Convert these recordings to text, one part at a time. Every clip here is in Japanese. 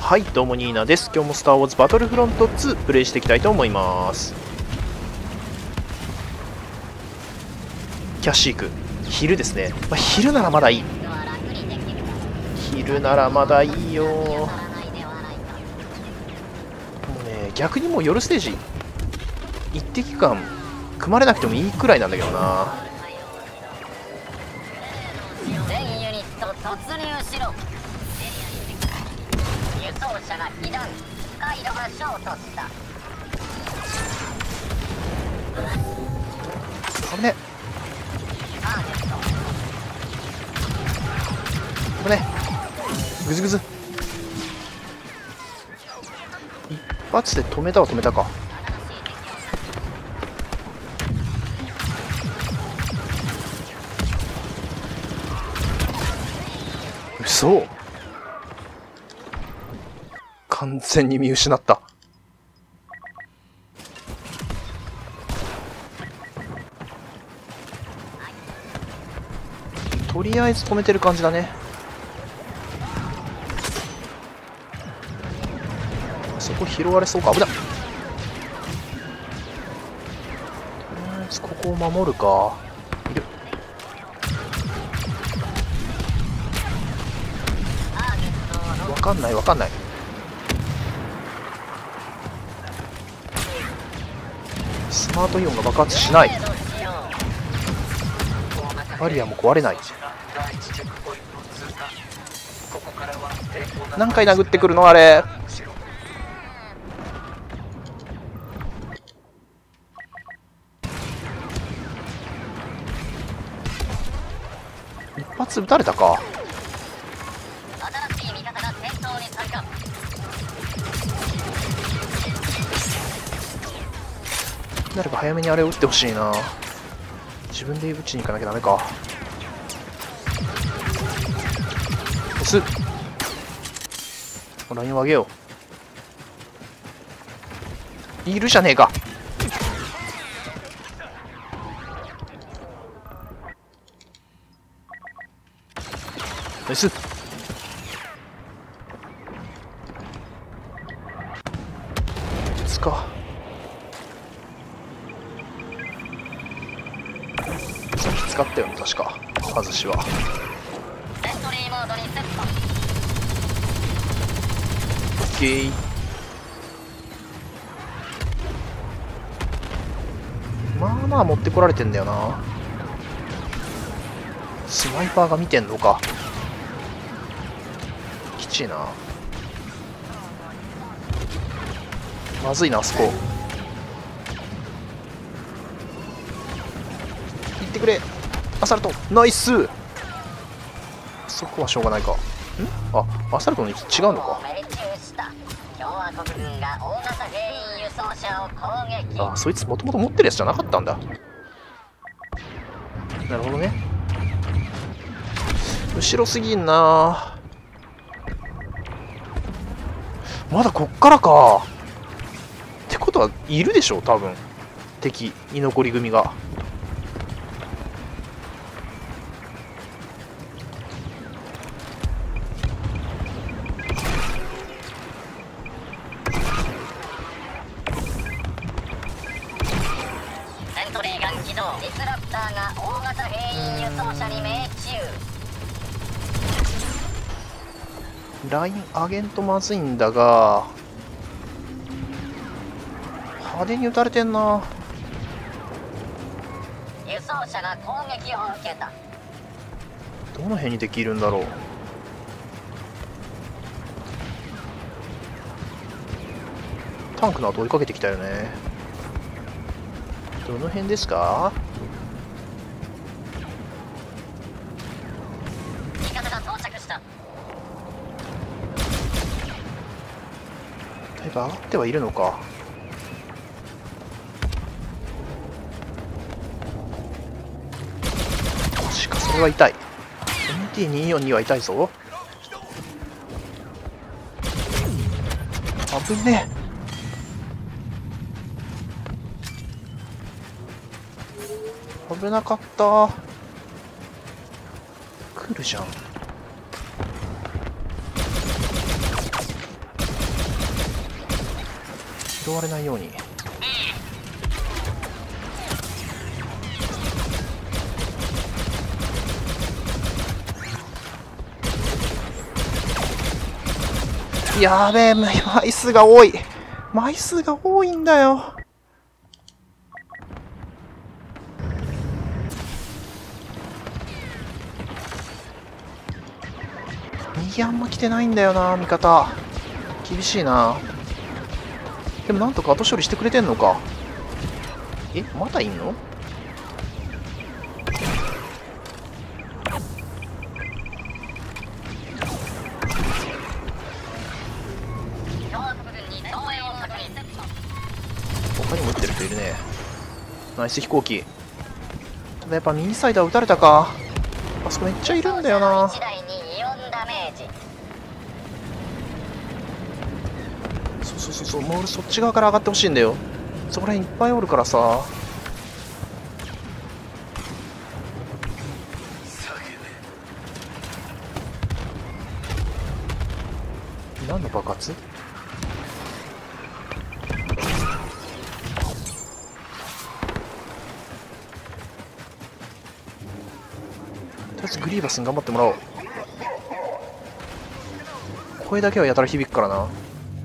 はい、どうもニーナです。今日もスター・ウォーズバトルフロント2プレイしていきたいと思います。キャッシーク、昼ですね。昼ならまだいい。昼ならまだいいよ。もうね、逆にもう夜ステージ一滴間組まれなくてもいいくらいなんだけどな。 全ユニット突入しろ。輸送車が被弾、回路がショートした。 危ね危ね、グズグズ。一発で止めたは止めたか。嘘、完全に見失った。とりあえず止めてる感じだね。そこ拾われそうか。危ない。とりあえずここを守るか。いる。わかんないわかんない。スマートイオンが爆発しない。バリアも壊れない。何回殴ってくるのあれ。一発撃たれたか。誰か早めにあれを撃ってほしいな。自分で撃ちに行かなきゃダメか。S ラインを上げよう。いるじゃねえか。S つか。さっき使ったよね確か。外しはオッケー。まあまあ持ってこられてんだよな。スナイパーが見てんのか。きちいな。まずいなあそこ。行ってくれアサルト。ナイス。そこはしょうがないか。あ、アサルトの位置違うのか。あ、そいつもともと持ってるやつじゃなかったんだ。なるほどね。後ろすぎんな。まだこっからか。ってことはいるでしょ多分。敵居残り組が。 ディスラプターが大型兵員輸送車に命中。 ライン上げんとまずいんだが、派手に撃たれてんな。 輸送車が攻撃を受けた。 どの辺にできるんだろう。タンクの後追いかけてきたよね。どの辺ですか。 味方が到着した。 だいぶ上がってはいるのか。しかしそれは痛い。 MT242 は痛いぞ。危ねえ。危なかった。来るじゃん。 拾われないように。やべえ、枚数が多い。枚数が多いんだよ。右あんま来てないんだよな、味方。厳しいな。でもなんとか後処理してくれてんのか。え、まだいんの？他にも撃ってる人いるね。ナイス飛行機。ただやっぱ右サイドは撃たれたか。あそこめっちゃいるんだよな。そう、もう俺そっち側から上がってほしいんだよ。そこら辺いっぱいおるからさ。何の爆発？とりあえずグリーバスに頑張ってもらおう。声だけはやたら響くからな。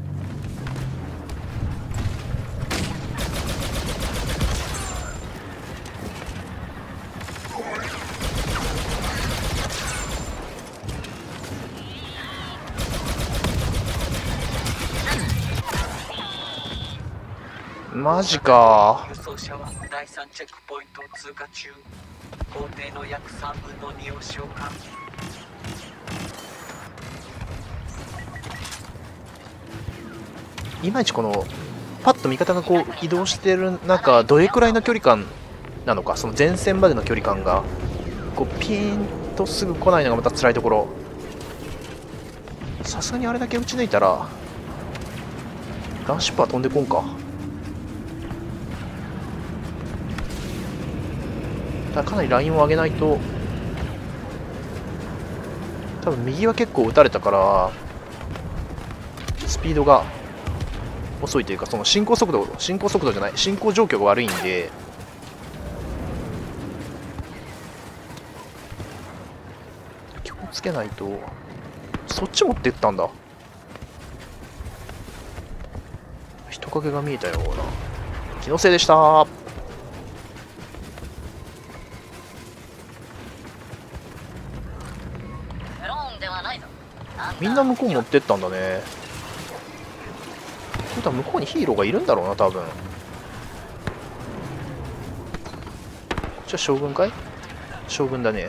マジか。 輸送車は第3チェックポイントを通過中。工程の約3分の2を消化。 いまいちこのパッと味方がこう移動してる中、どれくらいの距離感なのか、その前線までの距離感がこうピーンとすぐ来ないのがまた辛いところ。さすがにあれだけ打ち抜いたらガンシップは飛んでこんか。かなりラインを上げないと。多分右は結構打たれたからスピードが遅いというか、その進行速度じゃない、進行状況が悪いんで、気をつけないと。そっち持ってったんだ。人影が見えたような。気のせいでした。みんな向こう持ってったんだね。普段向こうにヒーローがいるんだろうな、多分。こっちは将軍かい？将軍だね。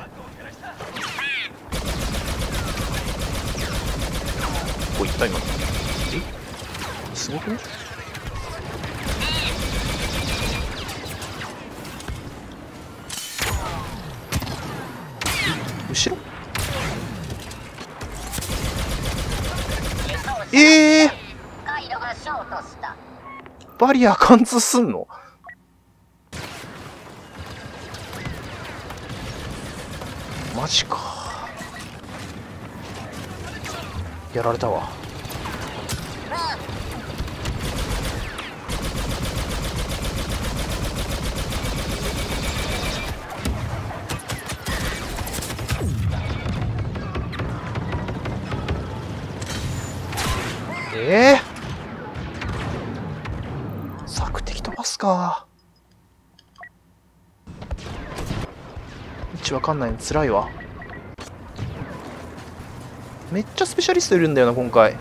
こういった今。え？すごくね？後ろ？バリア貫通すんの？マジか。やられたわ。索敵飛ばすか。位置わかんないのつらいわ。めっちゃスペシャリストいるんだよな今回。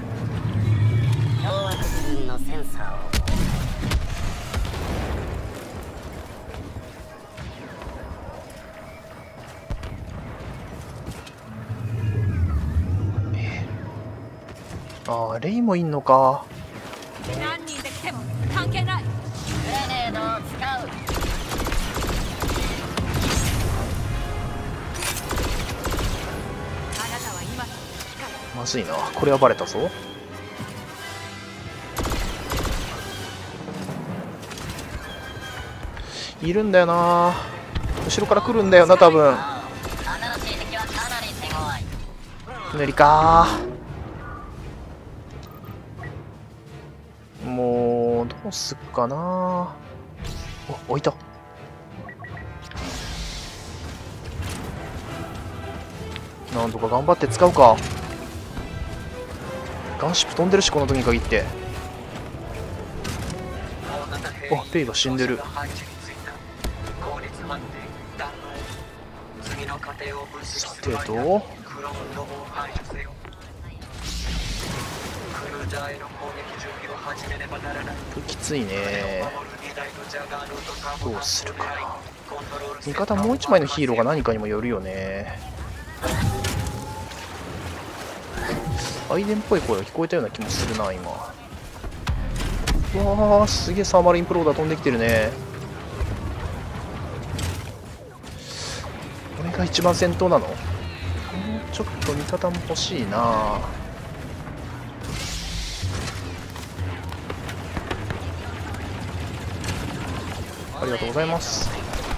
ああ、レイもいんのか。 何人で来ても関係ない。 グレネードを使う。 あなたは今まずいな、これはバレたぞ。いるんだよな、後ろから来るんだよな多分。 新しい敵はかなり手強い。 無理か。もうすっかな。お、置いた。なんとか頑張って使うか。ガンシップ飛んでるし、この時に限って。あ、ペイが死んでる。さてと、これきついね。どうするかな。味方もう一枚のヒーローが何かにもよるよね。アイデンっぽい声が聞こえたような気もするな、今。うわー、すげえサーマルインプローダー飛んできてるね。これが一番先頭なの？ちょっと味方も欲しいな。ありがとうございます。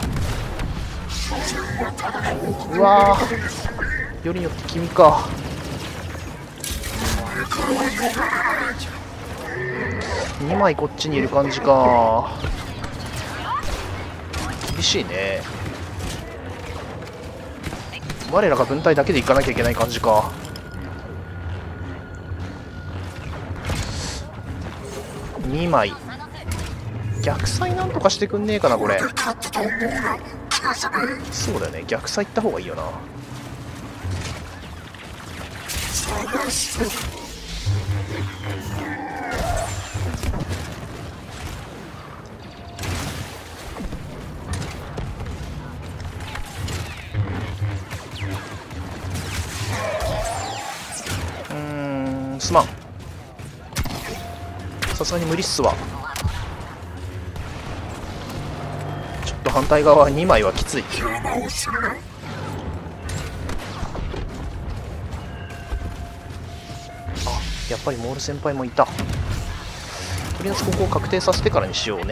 うわー、よりによって君か。2枚こっちにいる感じか。厳しいね。我らが分隊だけで行かなきゃいけない感じか。2枚逆サイなんとかしてくんねえかな、これ。そうだよね、逆サイ行った方がいいよな。すまん。さすがに無理っすわ。ちょっと反対側2枚はきつい。あ、やっぱりモール先輩もいた。とりあえずここを確定させてからにしようね。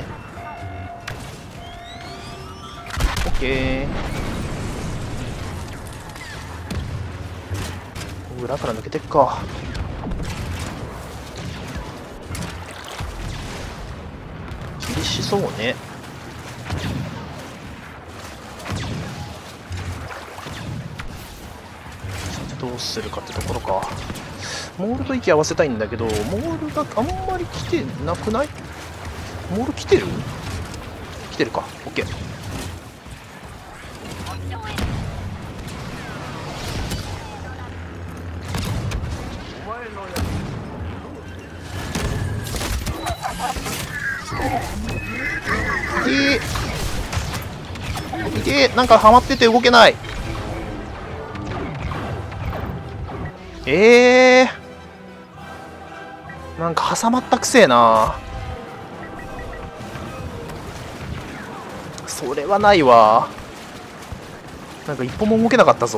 オッケー。裏から抜けてっか。厳しそうね。どうするかってところか。モールと息合わせたいんだけど、モールがあんまり来てなくない？モール来てる？来てるか。オッケー。なんかハマってて動けない。なんか挟まったくせえな。それはないわ。なんか一歩も動けなかったぞ。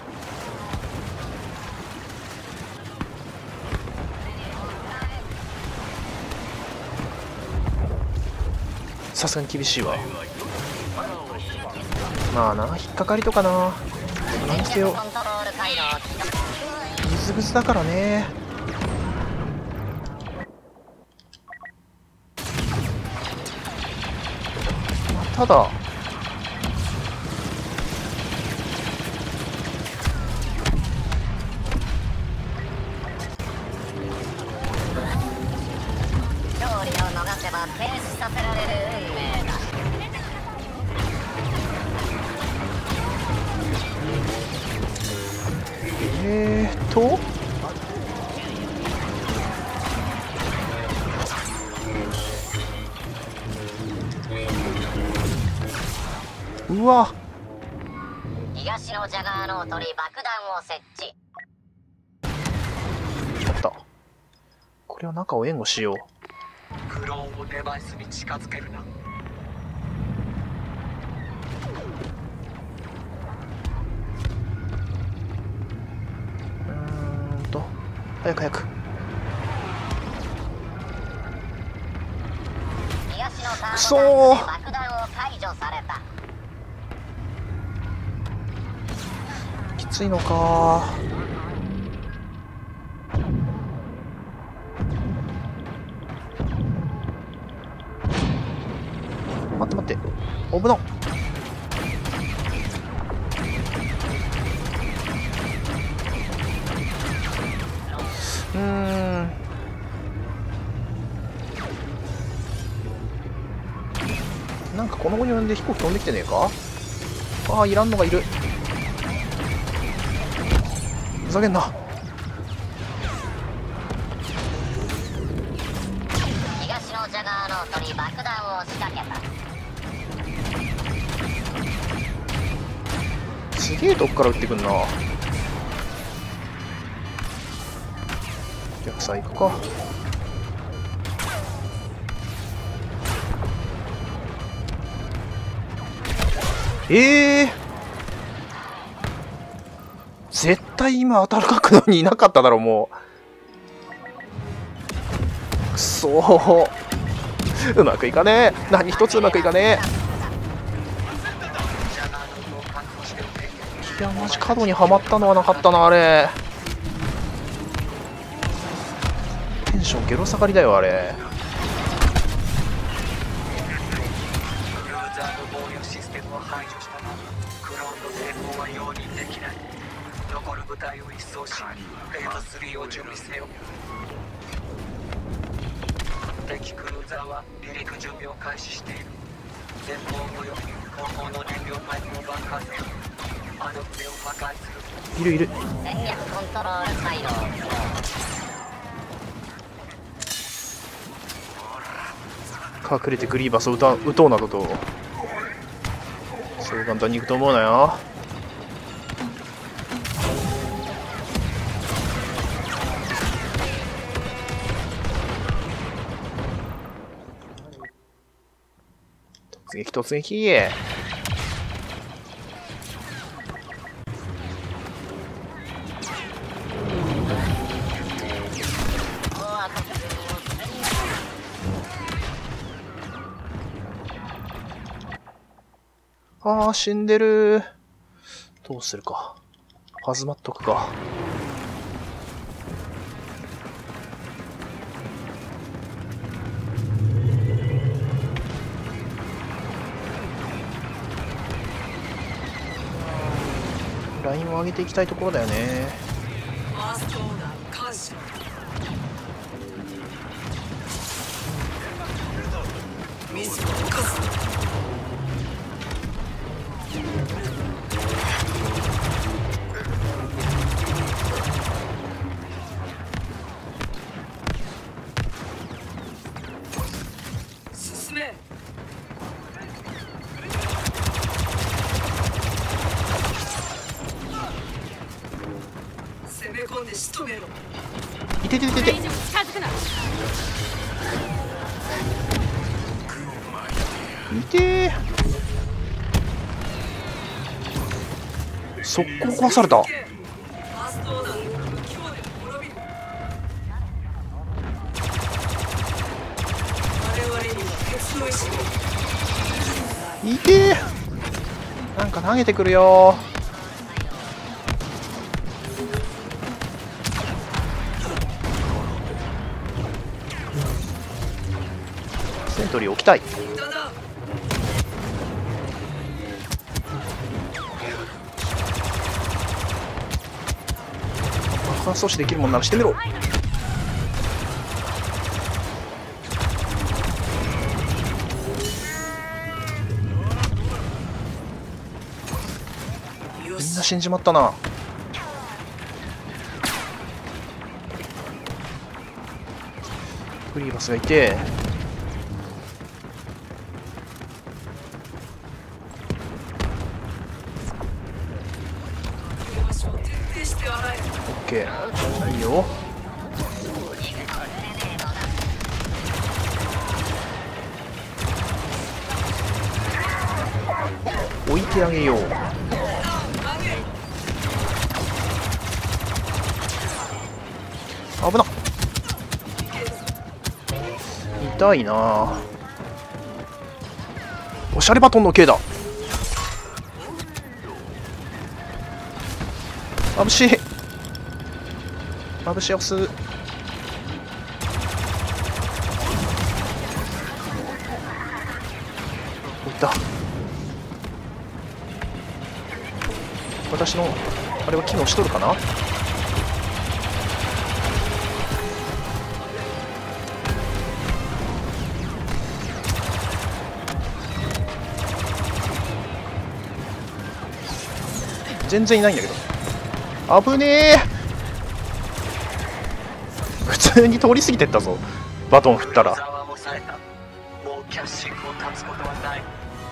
さすがに厳しいわ。まあな、引っかかりとかな。何せよグズグズだからね。ただ勝利を逃せば停止させられる運命だ。 うわ、 東のジャガーノートに爆弾を設置。 あった。これは中を援護しよう。 クローンをデバイスに近づけるな。 早く早く。 東のターくそボタンクでー、 爆弾を解除された。 きついのか。 待って待って。危なっ。なんかこの後に呼んで飛行機飛んできてねえか。ああ、いらんのがいる。ふざけんな。 東のジャガーノートに爆弾を仕掛けた。 すげえとこから撃ってくんな。逆さ行くか。絶対今当たる角度にいなかっただろ。もうくそー、うまくいかねえ。何一つうまくいかねえ。いや、マジ角にはまったのはなかったな。あれテンションゲロ下がりだよ。あれクルーザーの防御システムを排除したがクローンの成功は容認できない。残る部隊を一掃しフェーズ3を準備せよ。敵クルーザーは離陸準備を開始している。前方および後方の燃料パイプを爆破せよ。あの船を破壊する。 いるいる。 戦略コントロール回路を起動。 隠れてグリーバスを撃とうなどとそう簡単にいくと思うなよ。突撃突撃。ああ、死んでる。どうするか。ハズマっとくか。ラインを上げていきたいところだよね。 ファーストオーダー感謝。ミスを犯す。進め。攻め込んで仕留めろ。 いててててて。 これ以上近づくな。 いてー。速攻壊された。 ファーストオーダーの不器用で滅びる。我々には鉄の意志が。 いてー。なんか投げてくるよー。セントリー置きたい。爆破阻止できるもんならしてみろ。みんな死んじまったな。グリーバスがいて、オッケー、いいよ。置いてあげよう。危なっ。痛いな。おしゃれバトンの K だ。眩しい眩しい押す。 だ。私のあれは機能しとるかな。全然いないんだけど。危ねえ。普通に通り過ぎてったぞ、バトン振ったら。 ザワもされた。もうキャッシングを断つことはない。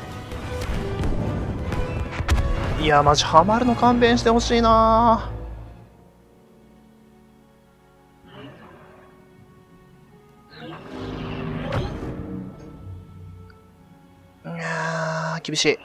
いやマジハマるの勘弁してほしいな。いや厳しい。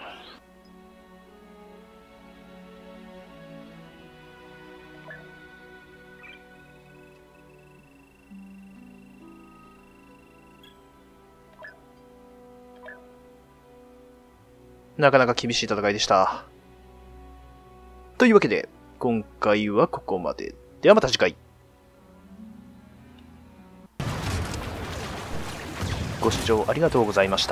なかなか厳しい戦いでした。というわけで、今回はここまで。ではまた次回。ご視聴ありがとうございました。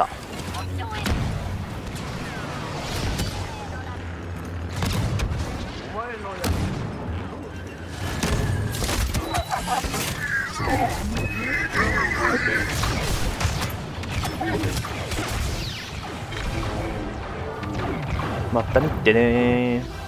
また見てねー。